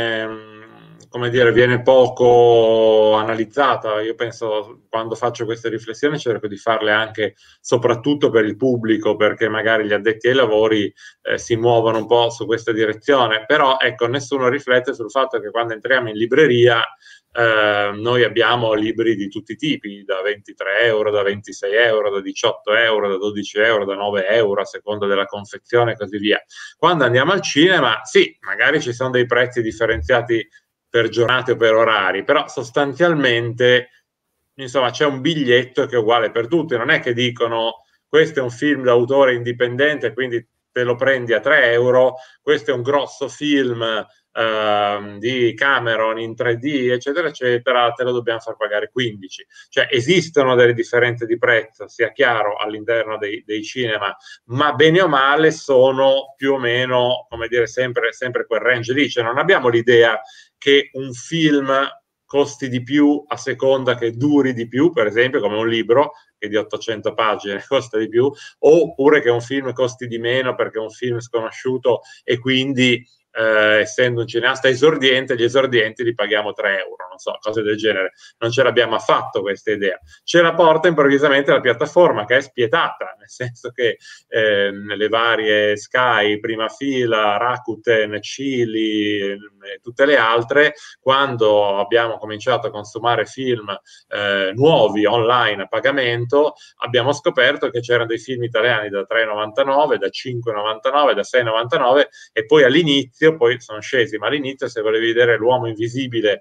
viene poco analizzata. Io penso, quando faccio queste riflessioni, cerco di farle anche soprattutto per il pubblico, perché magari gli addetti ai lavori si muovono un po' su questa direzione. Però ecco, nessuno riflette sul fatto che quando entriamo in libreria noi abbiamo libri di tutti i tipi, da 23 euro, da 26 euro, da 18 euro, da 12 euro, da 9 euro, a seconda della confezione e così via. Quando andiamo al cinema, sì, magari ci sono dei prezzi differenziati per giornate o per orari, però sostanzialmente, insomma, c'è un biglietto che è uguale per tutti. Non è che dicono questo è un film d'autore indipendente, quindi te lo prendi a 3 euro, questo è un grosso film di Cameron in 3D, eccetera, eccetera, te lo dobbiamo far pagare 15. Cioè esistono delle differenze di prezzo, sia chiaro, all'interno dei cinema, ma bene o male sono più o meno, come dire, sempre quel range lì. Cioè non abbiamo l'idea che un film costi di più a seconda che duri di più, per esempio come un libro che di 800 pagine costa di più, oppure che un film costi di meno perché è un film sconosciuto e quindi essendo un cineasta esordiente, gli esordienti li paghiamo 3 euro, non so, cose del genere. Non ce l'abbiamo affatto questa idea. Ce la porta improvvisamente la piattaforma, che è spietata, nel senso che le varie Sky, Prima Fila, Rakuten, Cili e tutte le altre, quando abbiamo cominciato a consumare film nuovi online a pagamento, abbiamo scoperto che c'erano dei film italiani da 3,99, da 5,99, da 6,99 e poi all'inizio, poi sono scesi, ma all'inizio se volevi vedere L'Uomo Invisibile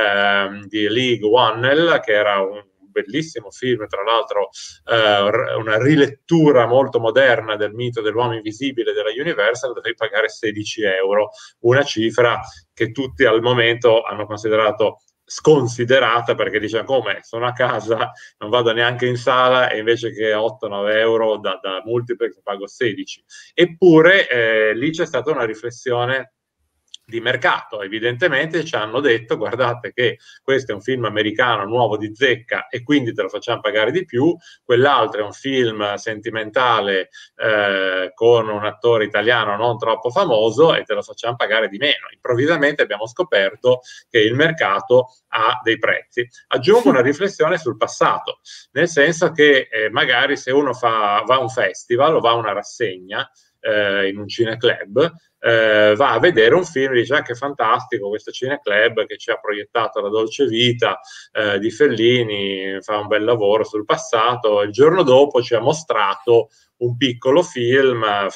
di Leigh Whannell, che era un bellissimo film, tra l'altro una rilettura molto moderna del mito dell'uomo invisibile della Universal, dovevi pagare 16 euro, una cifra che tutti al momento hanno considerato sconsiderata, perché dicevano come sono a casa, non vado neanche in sala e invece che 8-9 euro da multiplex pago 16. Eppure lì c'è stata una riflessione di mercato. Evidentemente ci hanno detto: guardate che questo è un film americano nuovo di zecca e quindi te lo facciamo pagare di più, quell'altro è un film sentimentale con un attore italiano non troppo famoso e te lo facciamo pagare di meno. Improvvisamente abbiamo scoperto che il mercato ha dei prezzi. Aggiungo una riflessione sul passato, nel senso che magari se uno va a un festival o va a una rassegna in un cineclub, va a vedere un film e dice: ah, che fantastico questo cineclub che ci ha proiettato La dolce vita di Fellini, fa un bel lavoro sul passato. Il giorno dopo ci ha mostrato un piccolo film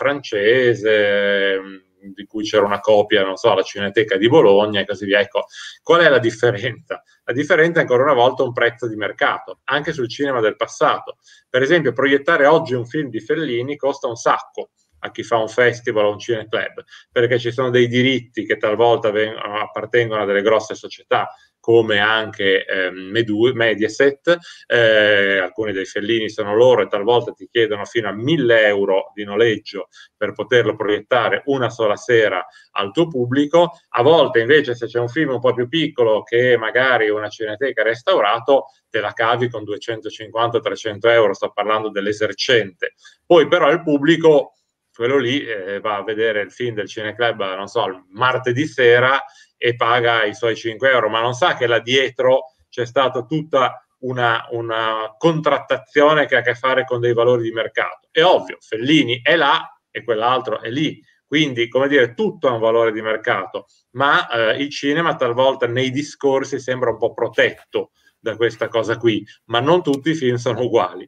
francese di cui c'era una copia, non so, alla Cineteca di Bologna e così via. Ecco, qual è la differenza? La differenza è ancora una volta un prezzo di mercato, anche sul cinema del passato. Per esempio, proiettare oggi un film di Fellini costa un sacco a chi fa un festival o un cineclub, perché ci sono dei diritti che talvolta appartengono a delle grosse società, come anche Mediaset, alcuni dei Fellini sono loro e talvolta ti chiedono fino a 1.000 euro di noleggio per poterlo proiettare una sola sera al tuo pubblico. A volte invece se c'è un film un po' più piccolo che magari una cineteca ha restaurato, te la cavi con 250-300 euro, sto parlando dell'esercente. Poi però il pubblico, quello lì, va a vedere il film del cineclub, non so, il martedì sera e paga i suoi 5 euro, ma non sa che là dietro c'è stata tutta una contrattazione che ha a che fare con dei valori di mercato. È ovvio, Fellini è là e quell'altro è lì, quindi, come dire, tutto ha un valore di mercato, ma il cinema talvolta nei discorsi sembra un po' protetto da questa cosa qui, ma non tutti i film sono uguali.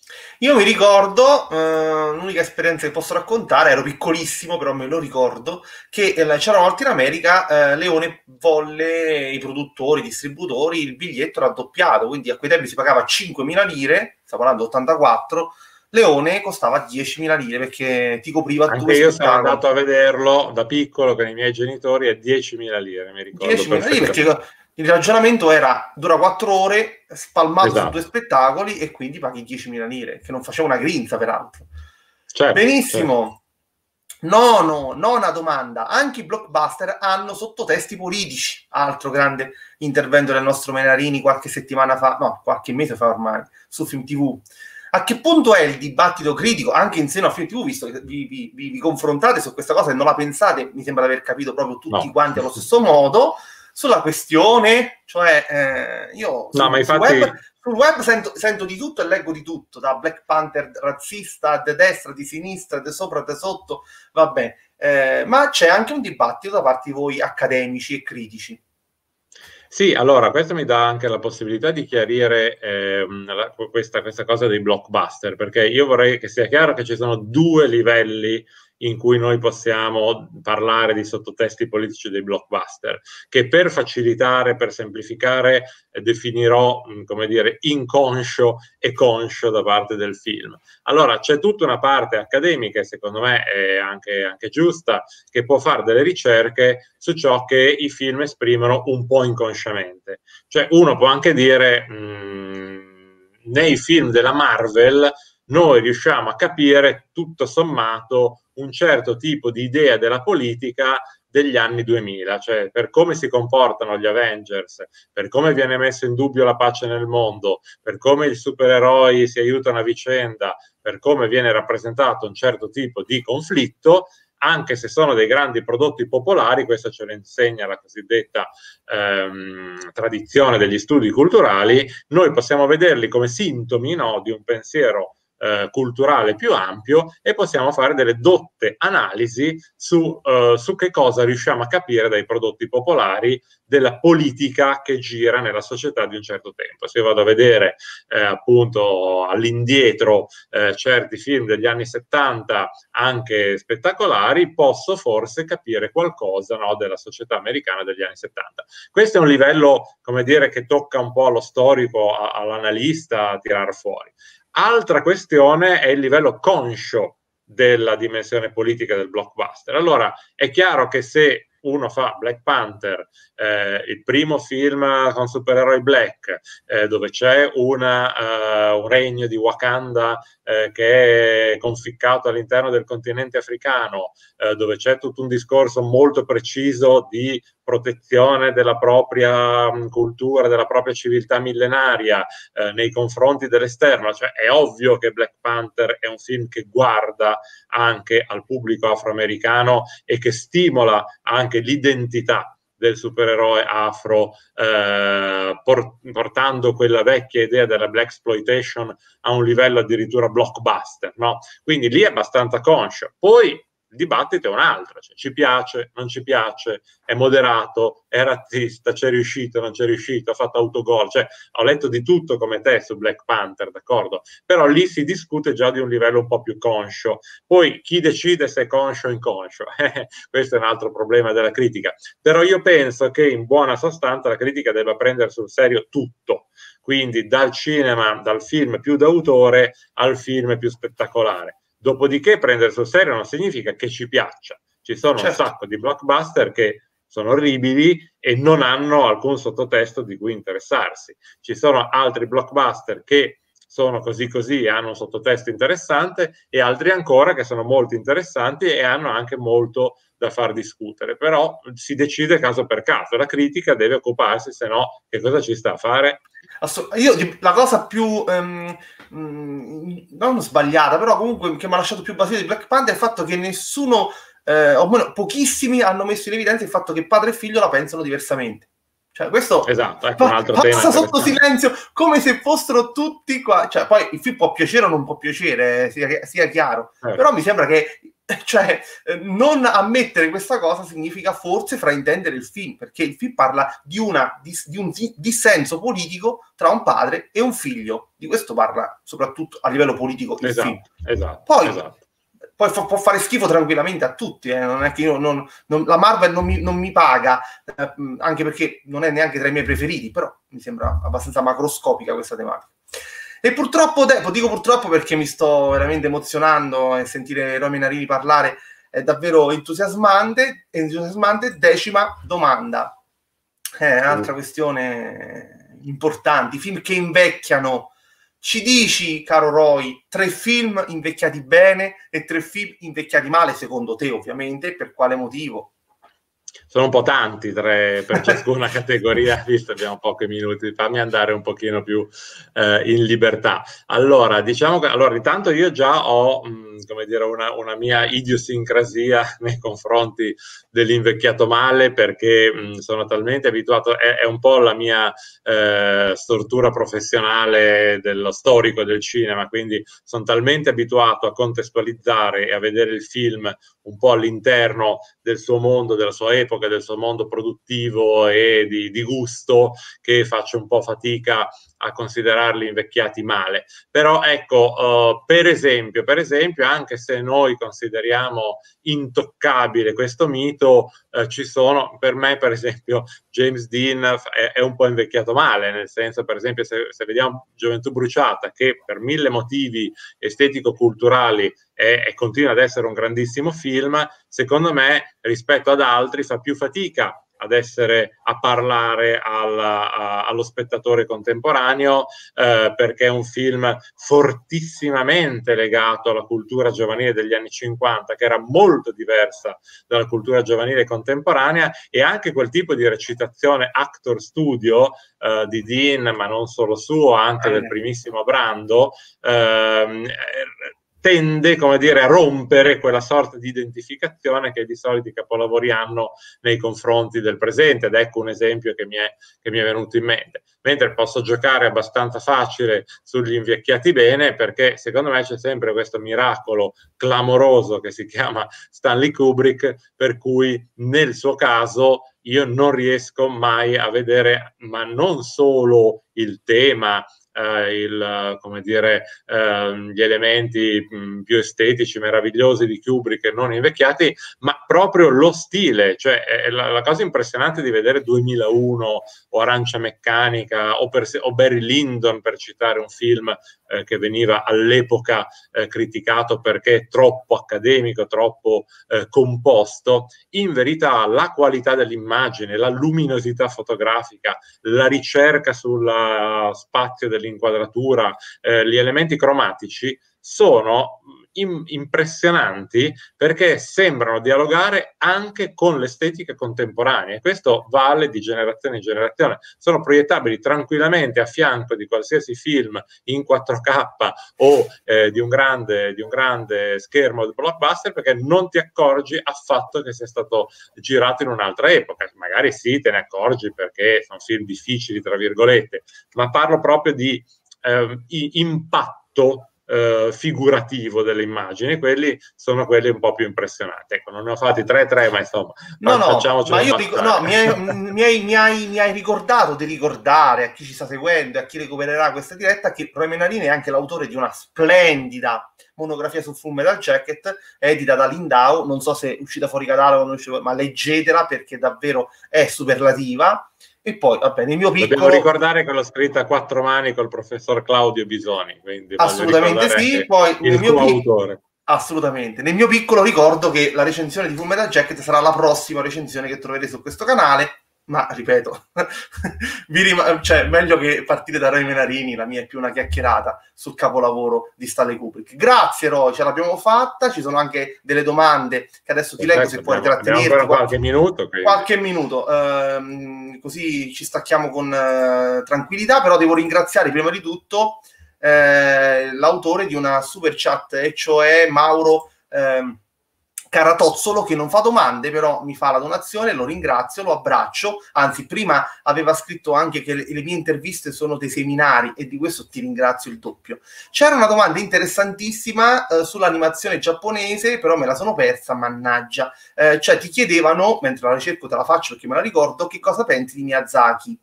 Io mi ricordo, l'unica esperienza che posso raccontare, ero piccolissimo, però me lo ricordo, che c'era una volta in America, Leone volle, i produttori, i distributori, il biglietto raddoppiato, quindi a quei tempi si pagava 5.000 lire, stiamo parlando 84, Leone costava 10.000 lire perché ti copriva Anche due io sono spettacoli. andato a vederlo da piccolo con i miei genitori a 10.000 lire, mi ricordo 10.000 lire perfettamente. perché il ragionamento era dura 4 ore spalmato su due Esatto, spettacoli e quindi paghi 10.000 lire, che non faceva una grinza peraltro. certo, certo. Benissimo. Nona domanda. Anche i blockbuster hanno sottotesti politici. Altro grande intervento del nostro Menarini qualche settimana fa, no, qualche mese fa ormai, su Film TV. A che punto è il dibattito critico, anche in seno a Film TV, visto che vi confrontate su questa cosa e non la pensate, mi sembra di aver capito proprio tutti No, quanti allo stesso modo, sulla questione, cioè io no, ma sul infatti web sento di tutto e leggo di tutto, da Black Panther razzista, di destra, di sinistra, di sopra, di sotto, vabbè, ma c'è anche un dibattito da parte di voi accademici e critici. sì, allora questo mi dà anche la possibilità di chiarire questa cosa dei blockbuster, perché io vorrei che sia chiaro che ci sono due livelli in cui noi possiamo parlare di sottotesti politici dei blockbuster, che per facilitare, per semplificare, definirò, come dire, inconscio e conscio da parte del film. Allora, c'è tutta una parte accademica, e secondo me è anche giusta, che può fare delle ricerche su ciò che i film esprimono un po' inconsciamente. Cioè, uno può anche dire, nei film della Marvel noi riusciamo a capire tutto sommato un certo tipo di idea della politica degli anni 2000, cioè per come si comportano gli Avengers, per come viene messo in dubbio la pace nel mondo, per come i supereroi si aiutano a vicenda, per come viene rappresentato un certo tipo di conflitto, anche se sono dei grandi prodotti popolari, questo ce lo insegna la cosiddetta tradizione degli studi culturali, noi possiamo vederli come sintomi, no, di un pensiero culturale più ampio, e possiamo fare delle dotte analisi su che cosa riusciamo a capire dai prodotti popolari, della politica che gira nella società di un certo tempo. Se io vado a vedere appunto all'indietro certi film degli anni 70, anche spettacolari, posso forse capire qualcosa, no, della società americana degli anni 70. Questo è un livello, come dire, che tocca un po' allo storico, all'analista a tirar fuori. Altra questione è il livello conscio della dimensione politica del blockbuster. Allora, è chiaro che se uno fa Black Panther, il primo film con supereroi black, dove c'è un regno di Wakanda che è conficcato all'interno del continente africano, dove c'è tutto un discorso molto preciso di protezione della propria cultura, della propria civiltà millenaria nei confronti dell'esterno, cioè è ovvio che Black Panther è un film che guarda anche al pubblico afroamericano e che stimola anche l'identità del supereroe afro, portando quella vecchia idea della blaxploitation a un livello addirittura blockbuster, no? Quindi lì è abbastanza conscio. Poi il dibattito è un altro, cioè, ci piace, non ci piace, è moderato, è razzista, c'è riuscito, non c'è riuscito, ha fatto autogol, cioè ho letto di tutto come te su Black Panther, d'accordo? Però lì si discute già di un livello un po' più conscio. Poi chi decide se è conscio o inconscio? Questo è un altro problema della critica. Però io penso che in buona sostanza la critica debba prendere sul serio tutto, quindi dal cinema, dal film più d'autore al film più spettacolare. Dopodiché prendere sul serio non significa che ci piaccia. Ci sono un sacco di blockbuster che sono orribili e non hanno alcun sottotesto di cui interessarsi. Ci sono altri blockbuster che sono così così e hanno un sottotesto interessante, e altri ancora che sono molto interessanti e hanno anche molto da far discutere. Però si decide caso per caso. La critica deve occuparsi, se no che cosa ci sta a fare? Io la cosa più non sbagliata, però comunque che mi ha lasciato più basito di Black Panther è il fatto che nessuno, o meno pochissimi, hanno messo in evidenza il fatto che padre e figlio la pensano diversamente. Cioè, questo esatto, ecco un altro tema passa sotto silenzio, come se fossero tutti qua. Cioè, poi il film può piacere o non può piacere, sia chiaro, però mi sembra che, cioè, non ammettere questa cosa significa forse fraintendere il film, perché il film parla di un dissenso politico tra un padre e un figlio. Di questo parla soprattutto a livello politico il film. Poi può fare schifo tranquillamente a tutti, non è che io la Marvel non mi paga, anche perché non è neanche tra i miei preferiti, però mi sembra abbastanza macroscopica questa tematica. E purtroppo, dico purtroppo perché mi sto veramente emozionando, e sentire Romy Narini parlare è davvero entusiasmante. 10ª domanda. Un'altra questione importante, i film che invecchiano. Ci dici, caro Roy, 3 film invecchiati bene e 3 film invecchiati male, secondo te, ovviamente, per quale motivo? Sono un po' tanti, 3 per ciascuna categoria, visto abbiamo pochi minuti, fammi andare un pochino più in libertà. Allora, diciamo che intanto io già ho come dire, una mia idiosincrasia nei confronti dell'invecchiato male, perché sono talmente abituato, è un po' la mia stortura professionale dello storico del cinema, quindi sono talmente abituato a contestualizzare e a vedere il film un po' all'interno del suo mondo, della sua epoca, del suo mondo produttivo e di gusto, che faccio un po' fatica a considerarli invecchiati male. Però ecco, per esempio, anche se noi consideriamo intoccabile questo mito, ci sono, per me per esempio James Dean è un po' invecchiato male, nel senso, per esempio, se vediamo Gioventù bruciata, che per 1000 motivi estetico-culturali continua ad essere un grandissimo film, secondo me rispetto ad altri fa più fatica a parlare allo spettatore contemporaneo, perché è un film fortissimamente legato alla cultura giovanile degli anni 50, che era molto diversa dalla cultura giovanile contemporanea, e anche quel tipo di recitazione actor studio di Dean, ma non solo suo, anche del primissimo Brando, tende, come dire, a rompere quella sorta di identificazione che di solito i capolavori hanno nei confronti del presente, ed ecco un esempio che mi è venuto in mente. Mentre posso giocare abbastanza facile sugli invecchiati bene, perché secondo me c'è sempre questo miracolo clamoroso che si chiama Stanley Kubrick, per cui nel suo caso io non riesco mai a vedere, ma non solo il tema, come dire, gli elementi più estetici, meravigliosi di Kubrick e non invecchiati, ma proprio lo stile. Cioè la cosa impressionante di vedere 2001 o Arancia Meccanica o Barry Lyndon, per citare un film che veniva all'epoca criticato perché troppo accademico, troppo composto. In verità la qualità dell'immagine, la luminosità fotografica, la ricerca sul spazio dell'inquadratura, gli elementi cromatici sono impressionanti, perché sembrano dialogare anche con l'estetica contemporanea, e questo vale di generazione in generazione. Sono proiettabili tranquillamente a fianco di qualsiasi film in 4K o di un grande schermo di blockbuster, perché non ti accorgi affatto che sia stato girato in un'altra epoca. Magari sì, te ne accorgi perché sono film difficili, tra virgolette, ma parlo proprio di impatto figurativo delle immagini. Quelli sono quelli un po' più impressionanti. Ecco, non ne ho fatti 3, ma insomma, facciamocelo bastare. Mi hai ricordato di ricordare a chi ci sta seguendo e a chi recupererà questa diretta che Roy Menarini è anche l'autore di una splendida monografia su Full Metal Jacket, edita da Lindau. Non so se è uscita fuori catalogo, ma leggetela, perché davvero è superlativa. E poi, va bene, il mio piccolo... Dobbiamo ricordare che l'ho scritta a 4 mani col professor Claudio Bisoni, quindi assolutamente sì. Poi il tuo autore. Assolutamente. Nel mio piccolo ricordo che la recensione di Full Metal Jacket sarà la prossima recensione che troverete su questo canale, ma ripeto, cioè, meglio che partire da Roy Menarini. La mia è più una chiacchierata sul capolavoro di Stanley Kubrick. Grazie Roy, ce l'abbiamo fatta. Ci sono anche delle domande che adesso ti leggo, se puoi trattenerti. Abbiamo ancora qualche minuto. Qualche minuto, così ci stacchiamo con tranquillità, però devo ringraziare prima di tutto l'autore di una super chat, e cioè Mauro Caratozzolo, che non fa domande, però mi fa la donazione. Lo ringrazio, lo abbraccio. Anzi, prima aveva scritto anche che le mie interviste sono dei seminari, e di questo ti ringrazio il doppio. C'era una domanda interessantissima sull'animazione giapponese, però me la sono persa, mannaggia. Cioè ti chiedevano, mentre la ricerco te la faccio perché me la ricordo, che cosa pensi di Miyazaki.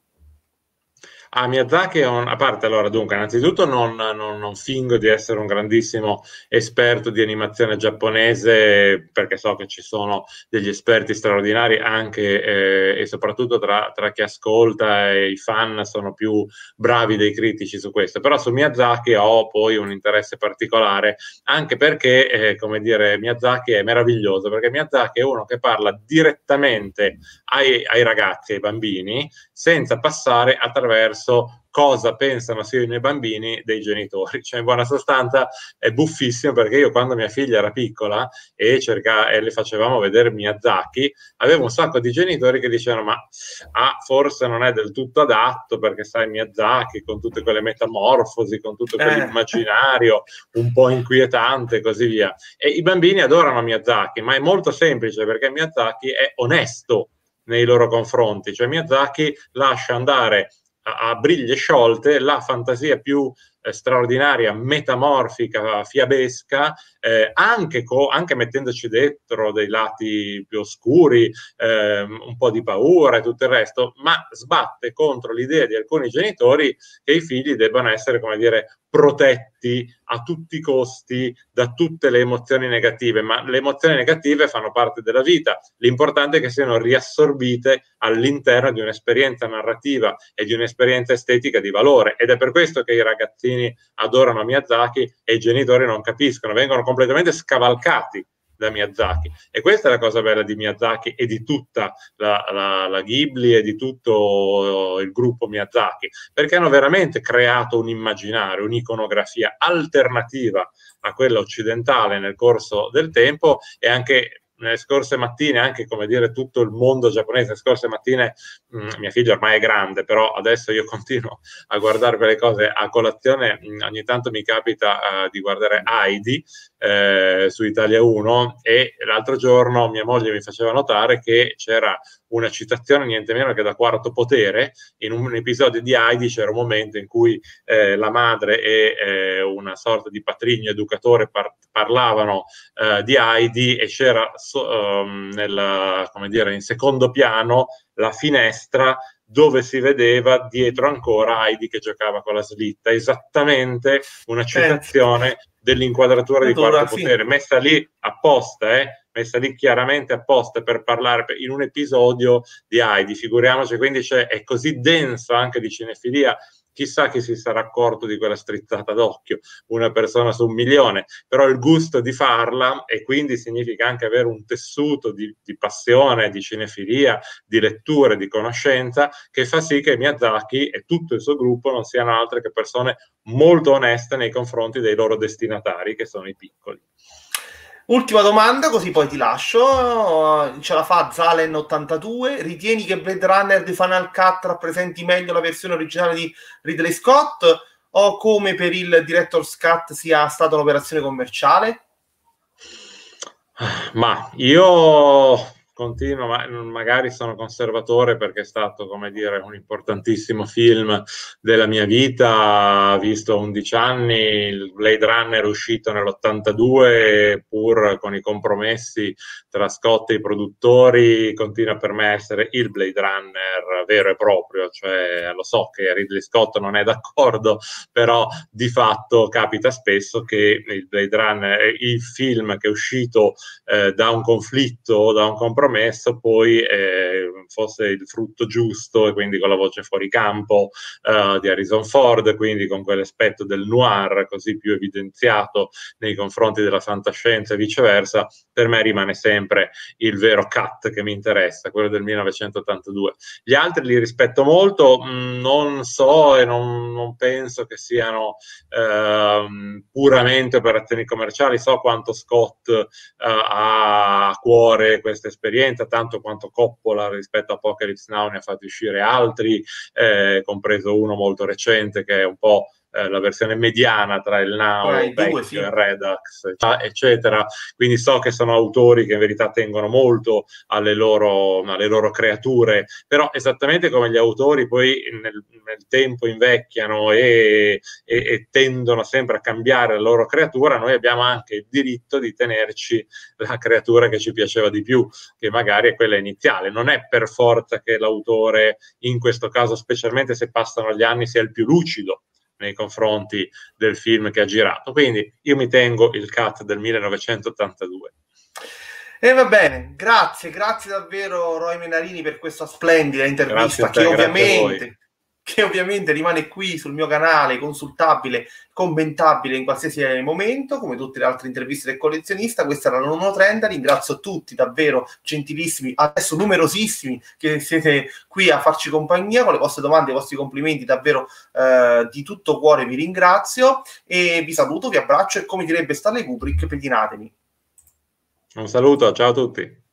Miyazaki a parte, allora, dunque, innanzitutto non fingo di essere un grandissimo esperto di animazione giapponese, perché so che ci sono degli esperti straordinari anche e soprattutto tra chi ascolta, e i fan sono più bravi dei critici su questo. Però su Miyazaki ho poi un interesse particolare, anche perché, come dire, Miyazaki è meraviglioso, perché Miyazaki è uno che parla direttamente ai ragazzi, ai bambini, senza passare attraverso cosa pensano siano i bambini dei genitori. Cioè, in buona sostanza è buffissimo, perché io, quando mia figlia era piccola e le facevamo vedere Miyazaki, avevo un sacco di genitori che dicevano ma forse non è del tutto adatto, perché sai, Miyazaki con tutte quelle metamorfosi, con tutto quell'immaginario un po' inquietante e così via. E i bambini adorano Miyazaki, ma è molto semplice, perché Miyazaki è onesto nei loro confronti. Cioè Miyazaki lascia andare a briglie sciolte la fantasia più straordinaria, metamorfica, fiabesca, anche mettendoci dentro dei lati più oscuri, un po' di paura e tutto il resto, ma sbatte contro l'idea di alcuni genitori che i figli debbano essere, come dire, protetti a tutti i costi da tutte le emozioni negative. Ma le emozioni negative fanno parte della vita, l'importante è che siano riassorbite all'interno di un'esperienza narrativa e di un'esperienza estetica di valore, ed è per questo che i ragazzini adorano Miyazaki e i genitori non capiscono, vengono completamente scavalcati da Miyazaki. E questa è la cosa bella di Miyazaki e di tutta la Ghibli e di tutto il gruppo Miyazaki, perché hanno veramente creato un immaginario, un'iconografia alternativa a quella occidentale nel corso del tempo, e anche nelle scorse mattine, anche come dire tutto il mondo giapponese, nelle scorse mattine mia figlia ormai è grande, però adesso io continuo a guardare quelle cose a colazione, ogni tanto mi capita di guardare Heidi su Italia 1, e l'altro giorno mia moglie mi faceva notare che c'era una citazione niente meno che da Quarto Potere. In un episodio di Heidi c'era un momento in cui la madre e una sorta di patrigno educatore parlavano di Heidi, e c'era come dire, in secondo piano la finestra dove si vedeva dietro ancora Heidi che giocava con la slitta, esattamente una citazione dell'inquadratura di Quarto Potere, sì, messa lì apposta, messa lì chiaramente apposta per parlare in un episodio di Heidi, figuriamoci. Quindi è così denso anche di cinefilia. Chissà chi si sarà accorto di quella strizzata d'occhio, una persona su 1.000.000, però il gusto di farla, e quindi significa anche avere un tessuto di passione, di cinefilia, di letture, di conoscenza, che fa sì che Miyazaki e tutto il suo gruppo non siano altre che persone molto oneste nei confronti dei loro destinatari, che sono i piccoli. Ultima domanda, così poi ti lascio. Ce la fa Zalen82. Ritieni che Blade Runner di Final Cut rappresenti meglio la versione originale di Ridley Scott, o come per il Director's Cut sia stata un'operazione commerciale? Ma io continuo, magari sono conservatore perché è stato, come dire, un importantissimo film della mia vita, visto 11 anni, il Blade Runner è uscito nell'82, pur con i compromessi tra Scott e i produttori, continua per me a essere il Blade Runner vero e proprio, cioè lo so che Ridley Scott non è d'accordo, però di fatto capita spesso che il Blade Runner, il film che è uscito da un conflitto, da un compromesso, poi fosse il frutto giusto, e quindi con la voce fuori campo di Harrison Ford, quindi con quell'aspetto del noir così più evidenziato nei confronti della fantascienza e viceversa. Per me rimane sempre il vero cut che mi interessa, quello del 1982. Gli altri li rispetto molto, non so e non penso che siano puramente operazioni commerciali. So quanto Scott ha a cuore questa esperienza, tanto quanto Coppola rispetto a Apocalypse Now ne ha fatti uscire altri, compreso uno molto recente che è un po' la versione mediana tra il Now vecchio, sì, e il Redux, eccetera. Quindi so che sono autori che in verità tengono molto alle loro creature, però esattamente come gli autori poi nel tempo invecchiano e tendono sempre a cambiare la loro creatura, noi abbiamo anche il diritto di tenerci la creatura che ci piaceva di più, che magari è quella iniziale. Non è per forza che l'autore, in questo caso specialmente se passano gli anni, sia il più lucido nei confronti del film che ha girato. Quindi io mi tengo il cut del 1982. E va bene, grazie davvero Roy Menarini per questa splendida intervista che ovviamente rimane qui sul mio canale, consultabile, commentabile in qualsiasi momento, come tutte le altre interviste del collezionista. Questa era la Nomotrenda. Ringrazio tutti, davvero gentilissimi, adesso numerosissimi, che siete qui a farci compagnia con le vostre domande, i vostri complimenti. Davvero di tutto cuore vi ringrazio e vi saluto, vi abbraccio e, come direbbe Stanley Kubrick, pedinatemi. Un saluto, ciao a tutti.